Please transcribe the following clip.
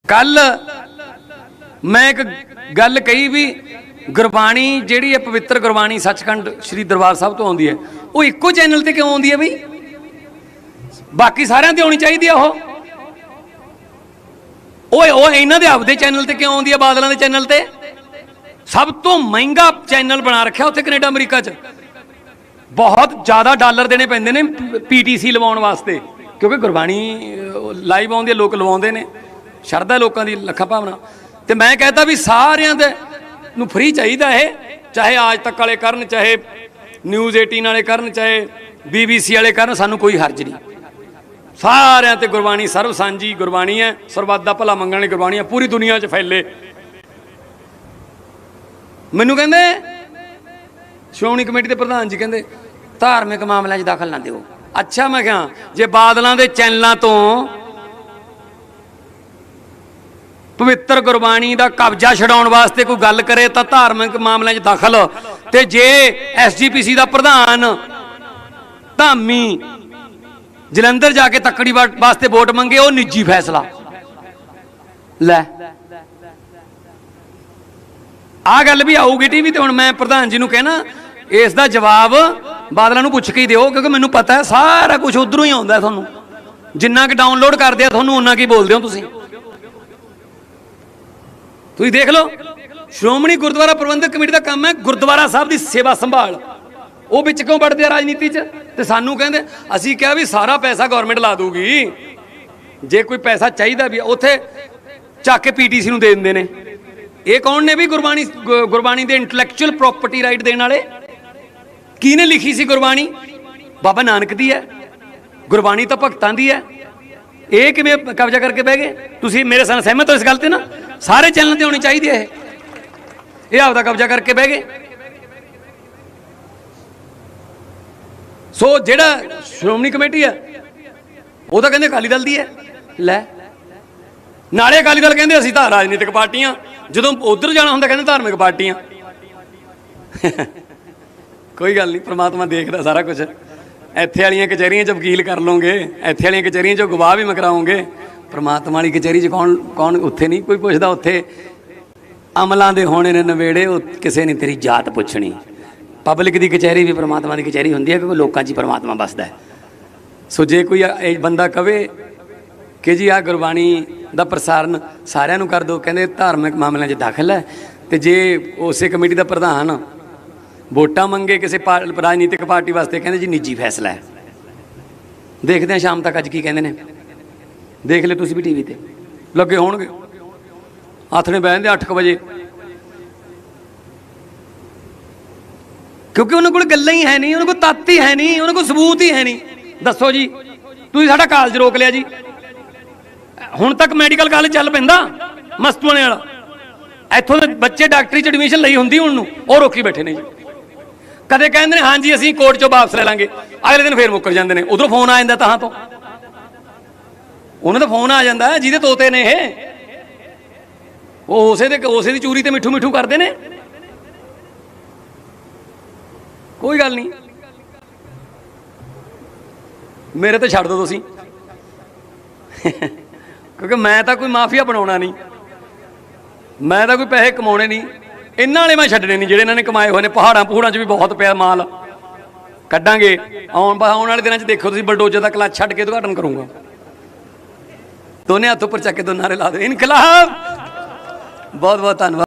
कल मैं एक गल कही भी गुरबाणी जिहड़ी है पवित्र गुरबाणी सचखंड श्री दरबार साहब तो आउंदी है वो इक्को चैनल ते क्यों आउंदी है बई बाकी सारिਆਂ ते आउणी चाहिदी है ਉਹ ਇਹਨਾਂ ਦੇ ਆਪਦੇ चैनल ते क्यों आउंदी है बादलों के चैनल ते सब तो महंगा चैनल बना रखा उत्थे कनेडा अमरीका च बहुत ज़्यादा डॉलर देने पैंदे ने PTC लवाउण वास्ते क्योंकि गुरबाणी लाइव आउंदी है लोग लवाउंदे ने शरधा लोगों की लखा भावना तो मैं कहता भी सारिਆਂ दे नूं फ्री चाहिए है चाहे आज तक वाले करन चाहे न्यूज़ 18 वाले करन चाहे BBC वाले करन सानू कोई हर्ज नहीं सारिਆਂ ते गुरबाणी सर्व सांझी गुरबाणी है सरबत दा भला मंगण वाली गुरबाणी है पूरी दुनिया च फैले मैनू कहंदे श्रोमणी कमेटी के प्रधान जी कहंदे धार्मिक मामलों च दखल ना दिओ अच्छा मैं क्या जे बादलों के चैनलों तो पवित्र गुरबाणी का कब्जा छड़ाउण वास्ते कोई गल करे तो धार्मिक मामलों च दखल ते जे SGPC का प्रधान धामी जलंधर जाके तकड़ी वास्ते वोट मंगे वो निजी फैसला लै आ गल भी आऊगी टीवी ते हुण मैं प्रधान जी नूं कहना इसका जवाब बादलों नूं पुछ के ही दिओ क्योंकि मैनूं पता है सारा कुछ उधरों ही आउंदा तुहानूं जिन्ना कि डाउनलोड करदे आ तुहानूं उन्ना की बोलदे हो तुसीं तुसीं देख लो श्रोमणी गुरुद्वारा प्रबंधक कमेटी का काम है गुरुद्वारा साहब की सेवा संभाल वो बिच क्यों बढ़ते हैं राजनीति ते सानू कहंदे असीं कहा भी सारा पैसा गौरमेंट ला दूगी जे कोई पैसा चाहिए भी उत्थे चक के PTC नूं दे दिंदे ने ये कौन ने भी गुरबाणी दे इंटलैक्चुअल प्रॉपर्टी राइट देने वाले किहने लिखी सी गुरबाणी बाबा नानक दी है गुरबाणी तो भगतां दी है ये किवें कब्जा करके बह गए तुसीं मेरे साथ सहमत हो इस गल ते ना सारे चैनल ते होनी चाहिए ये आपदा कब्जा करके बह गए सो जेड़ा श्रोमणी कमेटी है वो तो कहते अकाली दल दी है लै नाले अकाली दल कहते असीं तां राजनीतिक पार्टियां जदों उधर जाना हुंदा कहते धार्मिक पार्टियां कोई गल नहीं परमात्मा देखदा सारा कुछ इत्थे वालियां कचहरियां च वकील कर लोगे इत्थे वालियां कचहरियां च गवाह भी मकराओगे परमात्मा वाली कचहरी च कौन कौन उत्थे नहीं कोई पुछदा उत्थे अमलां दे होने ने नवेड़े किसी ने तेरी जात पुछनी पब्लिक की कचहरी भी परमात्मा की कचहरी होंदी है क्योंकि लोगों च परमात्मा बसदा है सो जे कोई बंदा कहे कि जी आ गुरबाणी का प्रसारण सारिਆਂ ਨੂੰ कर दो कहते धार्मिक मामलों च दाखिल है तो जे उस कमेटी का प्रधान वोटां मंगे किसी राजनीतिक पार्टी वास्ते कहते जी निजी फैसला है देखते हैं शाम तक अज की कहते हैं देख ले तुसीं भी टीवी ते लगे होणगे आथणे बहते 8 बजे क्योंकि उन्होंने को गल्लां ही है नहीं उन्होंने को तत्त ही है नहीं उन्होंने को सबूत ही है नहीं दसो जी तुसीं साडा कालज रोक लिया जी हुण तक मैडिकल कालज चल पैंदा मस्तूआणे वाला इत्थों दे बच्चे डॉक्टरी च एडमिशन लई हुंदी हुण नूं और रोकी बैठे ने जी कदे कहंदे ने हाँ जी असीं कोर्ट चों वापस लै लांगे अगले दिन फिर मुकर जांदे ने उधरों फोन आ जांदा ताहां तो उन्हां दा फोन आ जांदा जिहदे तोते ने ये वो उसे दी चूरी ते मिठू मिठू करदे ने कोई गल नहीं मेरे तो छड्ड दो तुसीं क्योंकि मैं तो कोई माफिया बनाउणा नहीं मैं तो कोई पैसे कमाने नहीं इन्हां वाले मैं छड्डने नहीं जिहड़े इन्हां ने कमाए हुए ने पहाड़ां पहूड़ां च भी बहुत पिया माल कड्डांगे आउण वाले दिनां च देखो तुसीं बलडोजर दा क्लच छड्ड के उद्घाटन करूँगा दोने हत्थ उपर चक के दो नारे ला दो इनकलाब बहुत बहुत धन्यवाद।